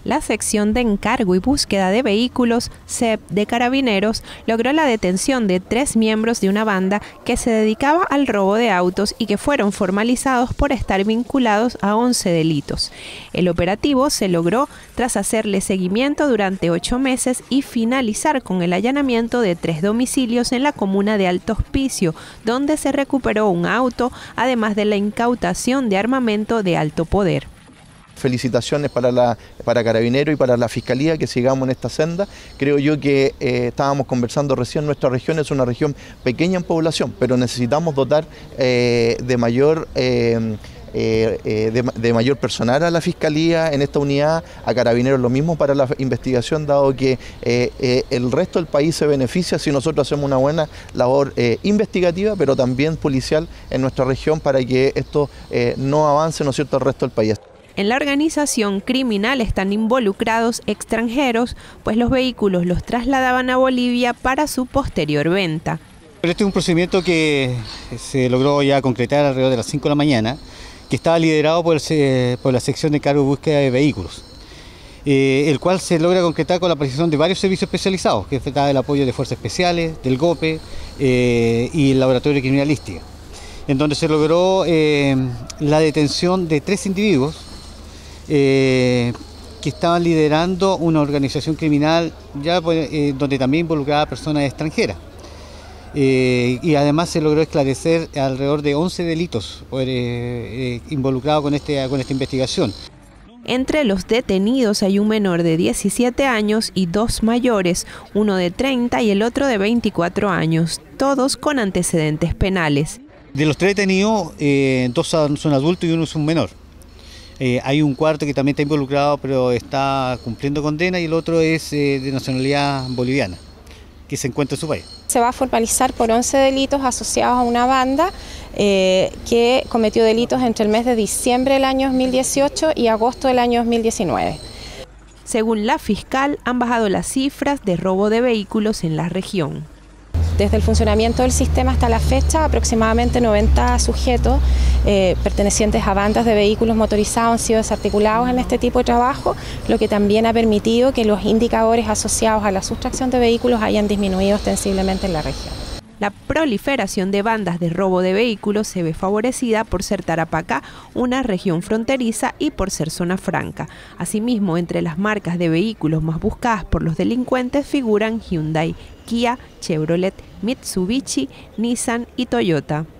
La sección de encargo y búsqueda de vehículos, SEB de Carabineros, logró la detención de 3 miembros de una banda que se dedicaba al robo de autos y que fueron formalizados por estar vinculados a 11 delitos. El operativo se logró tras hacerle seguimiento durante 8 meses y finalizar con el allanamiento de 3 domicilios en la comuna de Alto Hospicio, donde se recuperó un auto, además de la incautación de armamento de alto poder. Felicitaciones para Carabineros y para la Fiscalía, que sigamos en esta senda. Creo yo que estábamos conversando recién, nuestra región es una región pequeña en población, pero necesitamos dotar de mayor personal a la Fiscalía en esta unidad, a Carabineros lo mismo para la investigación, dado que el resto del país se beneficia si nosotros hacemos una buena labor investigativa, pero también policial en nuestra región para que esto no avance, ¿no es cierto?, al resto del país. En la organización criminal están involucrados extranjeros, pues los vehículos los trasladaban a Bolivia para su posterior venta. Este es un procedimiento que se logró ya concretar alrededor de las 5 de la mañana, que estaba liderado por la sección de cargo y búsqueda de vehículos, el cual se logra concretar con la participación de varios servicios especializados, que está el apoyo de Fuerzas Especiales, del GOPE y el Laboratorio de Criminalística, en donde se logró la detención de 3 individuos que estaban liderando una organización criminal ya donde también involucraba a personas extranjeras. Y además se logró esclarecer alrededor de 11 delitos involucrados con esta investigación. Entre los detenidos hay un menor de 17 años y 2 mayores, uno de 30 y el otro de 24 años, todos con antecedentes penales. De los 3 detenidos, 2 son adultos y uno es un menor. Hay un cuarto que también está involucrado, pero está cumpliendo condena, y el otro es de nacionalidad boliviana, que se encuentra en su país. Se va a formalizar por 11 delitos asociados a una banda que cometió delitos entre el mes de diciembre del año 2018 y agosto del año 2019. Según la fiscal, han bajado las cifras de robo de vehículos en la región. Desde el funcionamiento del sistema hasta la fecha, aproximadamente 90 sujetos pertenecientes a bandas de vehículos motorizados han sido desarticulados en este tipo de trabajo, lo que también ha permitido que los indicadores asociados a la sustracción de vehículos hayan disminuido ostensiblemente en la región. La proliferación de bandas de robo de vehículos se ve favorecida por ser Tarapacá una región fronteriza y por ser zona franca. Asimismo, entre las marcas de vehículos más buscadas por los delincuentes figuran Hyundai, Kia, Chevrolet, Mitsubishi, Nissan y Toyota.